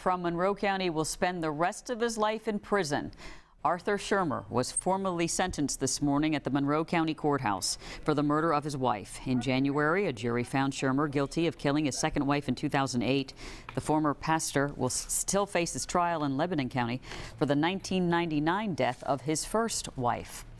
from Monroe County will spend the rest of his life in prison. Arthur Shermer was formally sentenced this morning at the Monroe County Courthouse for the murder of his wife. In January, a jury found Shermer guilty of killing his second wife in 2008. The former pastor will still face his trial in Lebanon County for the 1999 death of his first wife.